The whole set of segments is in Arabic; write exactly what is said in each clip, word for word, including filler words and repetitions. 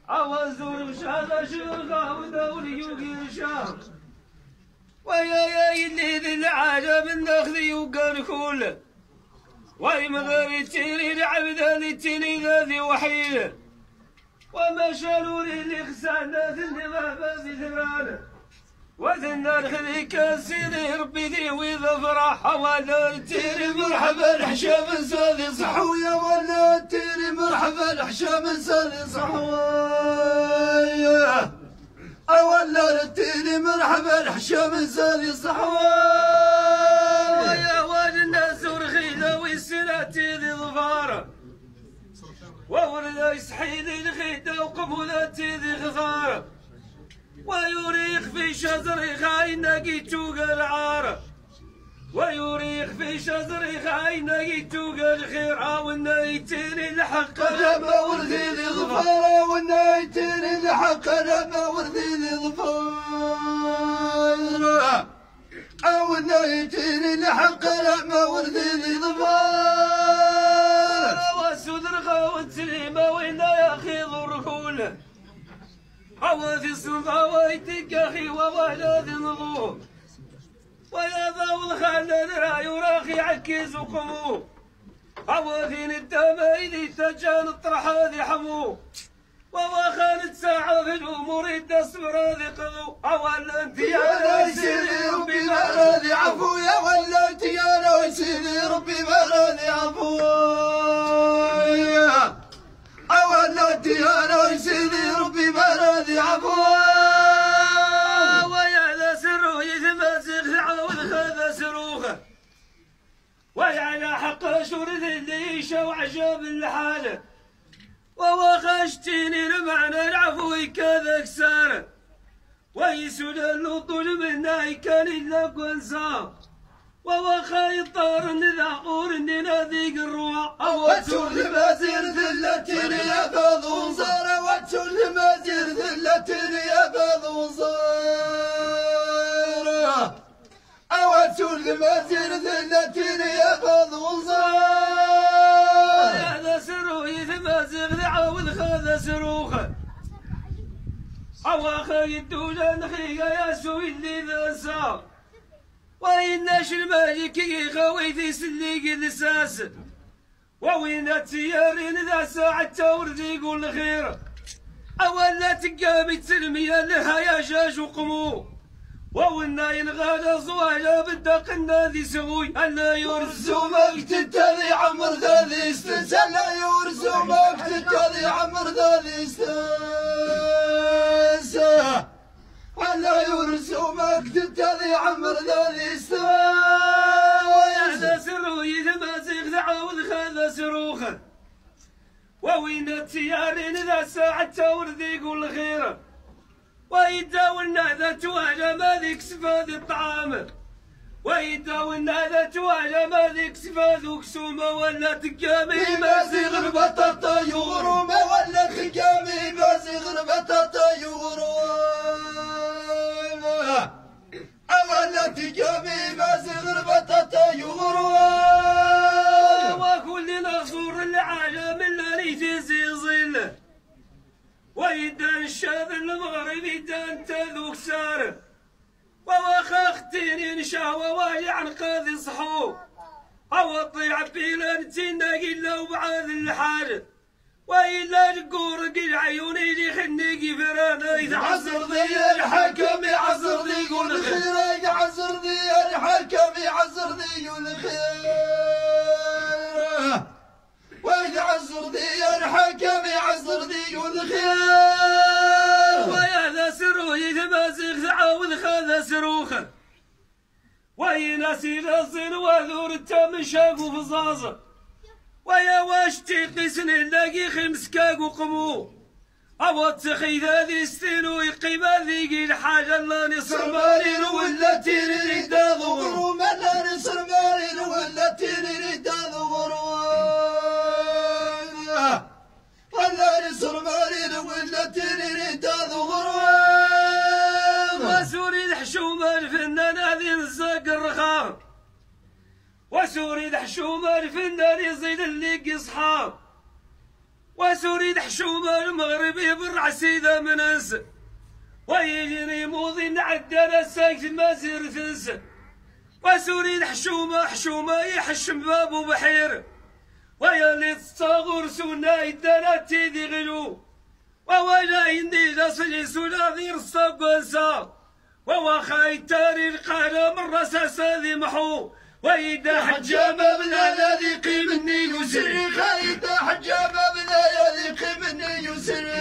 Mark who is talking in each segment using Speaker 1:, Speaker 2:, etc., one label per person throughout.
Speaker 1: عوزور مشاهدة شرخة ودولي وقيشة ويا يا اللي ذي العجب النخذي وقال كله وي مغري تيري العبد اللي تيري ذي وحيله وما شالوا لي اللي خسعنا ذني ما بازي ثمانه وذنا الخليك سيدي ربي ذي وإذا فرح ولا تيري مرحبا حشام سالي صحويا ولا تيري مرحبا حشام سالي صحويا ولا تيري مرحبا حشام سالي صحويا يا واجنا سرخيله ويسناتي ذي ظفاره وورد يسحيلي الخيده وقبولاتي ذي خثاره ويريخ في شزري خاين لقيتو العار ويريخ في شزري خاين لقيتو الخير والنايتيني الحق لما ورثي لي ظفاره والنايتيني الحق لما ورثي لي ظفاره والنايتيني الحق لما ورثي لي ظفاره وسدرخه والتليمه وين يا اخي ضركوله حواثي الصنفا ويتك اخي وولاد نضوه ويا ذو الخلل راي وراخي عكيز وقمو حواثي الدمايدي تجان الطرح هذي حمو وخانت ساعة في الأمور الدسمر هذي قضو ولا انت يا سيدي ربي ما راضي عفو يا ولا انت يا سيدي ربي ما راضي عفو ولا انت يا سيدي ربي ما راضي عفو ويا ذا سرو يتمازق عاوذ خذا سروخه ويا على حق شورث اللي يشوع عجاب الحاله ووخشتيني لمعنى العفو كذا كساره ويسود اللطول منا كان الا كنسا ووخا يطار النذاقور اني نذيق الروح وتشوف المازير ذلتني يا فاض وصار وتشوف المازير ذلتني يا فاض وصار وتشوف المازير ذلتني يا فاض وصار هذا سرو يتمازغ لعاوذ خذا سروخه أواخا يدولا نخيقا يا سوي اللي ذا سار وإناش الملك يخوي سليق الساس ووين التيارين ذا ساعة تورد يقول الخير أولا تقابي تلمية لها يا جاج وقمو وونا ينغادى صواجا بالدق النادي سوي ألا يرزو مقت ذي عمر ذا ذي استنس ألا يرزو مقت ذي عمر ذا ذي استنس ولا يرسو مقت ذي عمر ذا ذي استنس ويا سرو يتمازق ذعاوذ خذا سروخه ووين التيارين ذا ساعة تورد يقول الخير ويداولنا ذا تواجه ما ذيك سفاذ الطعام ويداولنا ذا تواجه ما ذيك سفاذ وكسومه ولا تقامي مازيغ البطاطا يغرومه ولا تقامي مازيغ البطاطا يغرومه ولا تقامي مازيغ البطاطا يغرومه وكل نصور العالم اللي تزي ظله ويدان الشاذ المغرب يدان تذوق ساره وواخا اختيني نشاوى واجي عن قاضي صحو او طيع بيلان تناقي لو بعاد الحاجه وإلا جقور قل عيوني يجي خنيقي فرانا يتعصر ذي الحكم يعصر ذي يقول الخير يعصر ذي الحكم يعصر ذي يقول الخير ويعصر ذي الحكم يعصر ذي يقول الخير ويا ذا سرو يتمازق تعاوذ خذا سروخه ويناسي الصين وذور التام شاق وفصاصه ويا واش تيقيسن نلاقي خمس كاك وقمو أو تخي ذي ستين ويقيم ذيقي الحاجة لا نصر مالين ولا تيري ردا ظهرو ما لا نصر مالين ولا تيري ردا ظهرو ولا نصر مالين ولا تيري ردا ظهرو وسوري الحشومة الفنان هذه نساق الرخام وسوري حشومة الفنان يزيد اللي صحاب وسوري حشومة المغربي بالرحمة العسيدة منس ويجري موضي نعدنا الساكت ما زير ثنس وسوري حشومة حشومة يحشم باب وبحير ويا اللي تستغور سونا يدنا تيدي غلو ووانا يندي جاسجي سونا ذي رصاب قنسا ووا خاي تاري القانا من رصاص ذي محو ويدا حجامة بلا الذي قيمني يسري خايدا حجامة بلا الذي قيمني يسري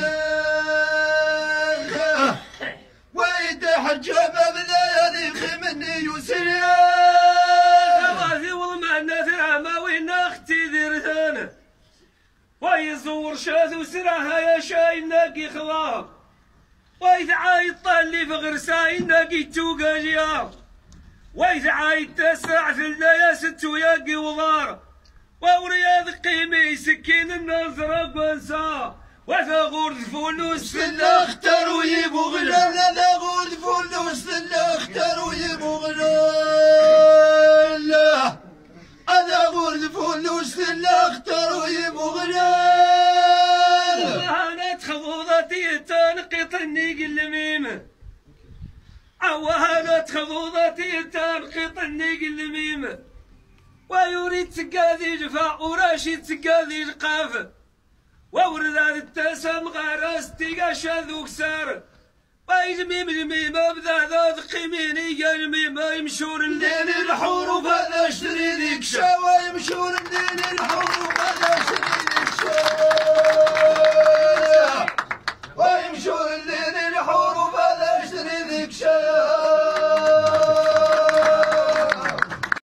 Speaker 1: ويدا حجامة بلا الذي قيمني يسري غوازي والمعنى ثرامة وين اختي ذرثانة ويزور شاذ وسراها يا شاي ناقي خضار وإذا عايد طالي في غرساي ناقي توقاليا وإذا عايد تسع في يا ست وياقي وضار ورياض قيمي سكين النظرة قنصا وثغور فلوس في الاختر ويبو غلا لا غور فلوس في الاختر ويبو غلا انا غور فلوس في الاختر ويبو غلا انا تخضوضتي تنقط النيق اللميم عوانا تخضوضتي تنقط النيق اللميم ويريد تقاذي جفا وراشد تقاذي القاف وورد التسم غراس تيقا شاذوك سار ويجميم الميمة بذا ذا قيميني يجميم يمشور الليل الحروف هذا اشتري ذيك شاوى يمشور الليل الحروف